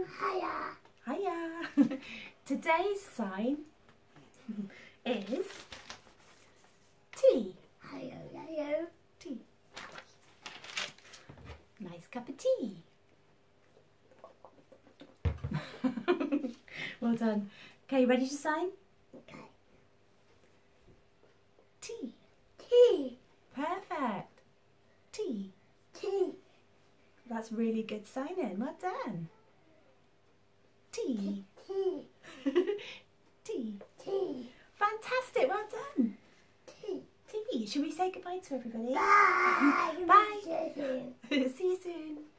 Hello. Hiya. Hiya. Today's sign is tea. Hiya, hiya. Tea. Nice cup of tea. Well done. Okay, ready to sign? Okay. Tea. Tea. Perfect. Tea. Tea. That's really good signing. Well done. Tea. Tea. Tea. Tea. Fantastic. Well done. Tea. Tea. Should we say goodbye to everybody? Bye. Bye. See you soon. See you soon.